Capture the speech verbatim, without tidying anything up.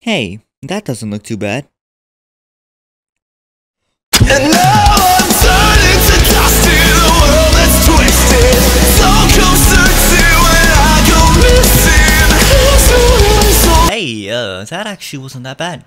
Hey, that doesn't look too bad. And now I'm turning to dust in a world that's twisted. So close to when I go missing. Hey, uh, that actually wasn't that bad.